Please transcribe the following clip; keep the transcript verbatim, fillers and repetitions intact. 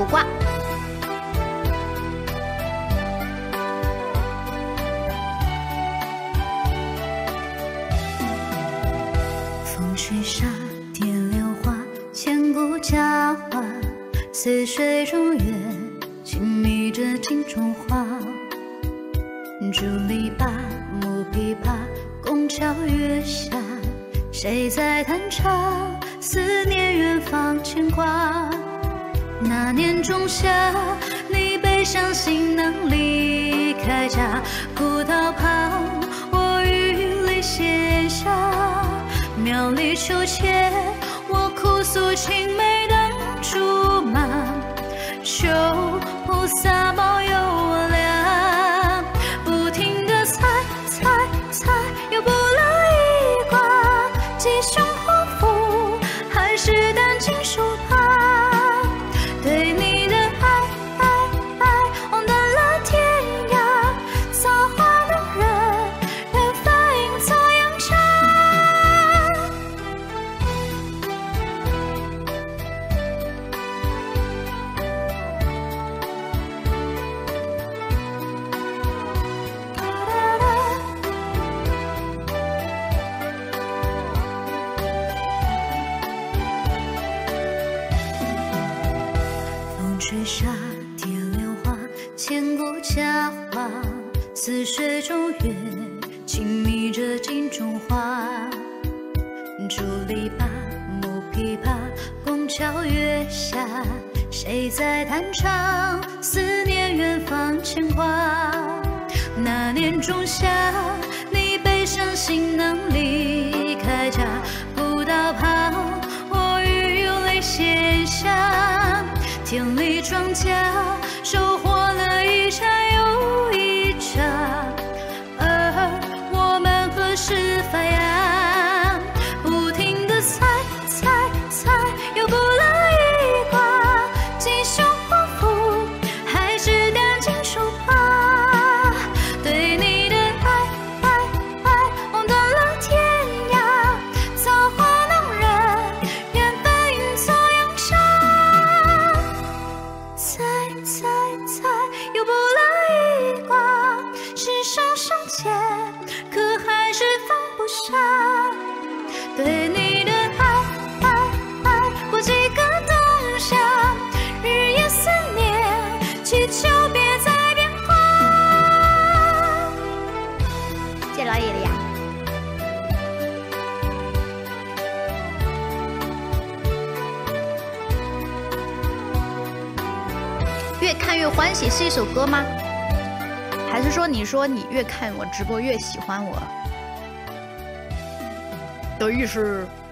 挂。 风吹沙蝶柳花，千古佳话。似水中月，轻迷着镜中花。竹篱笆，木琵琶，宫桥月下，谁在弹唱？思念远方牵挂。那年仲夏，你背上行囊离开家，古道旁，我与你闲暇。苗里秋千，我哭诉青梅当竹马，秋雾洒帽有我俩，不停地猜猜猜，又卜了一卦，吉凶祸福还是担惊受怕。对你的爱爱爱，望断了天涯，造化弄人，缘分阴错阳差。风吹沙蝶柳花，千古佳话。似水中月，轻迷着镜中花。竹篱笆，木琵琶，宫桥月下，谁在弹唱？思念远方牵挂。那年仲夏，你背上行囊离开家，古道旁，我与泪闲暇。田里庄稼，收获了一茬又一茬，而我们何时发芽？不停地猜猜猜，又卜了一卦，吉凶祸福还是担惊受怕。对你的爱爱爱，望断了天涯，造化弄人，缘分阴错阳差。猜猜猜，又卜了一卦，世上相见，可还是放不下。对你的爱爱爱，过几个冬夏，日夜思念，祈求别再变化。 谢老爷了呀。越看越欢喜是一首歌吗？还是说你说你越看我直播越喜欢我的意思？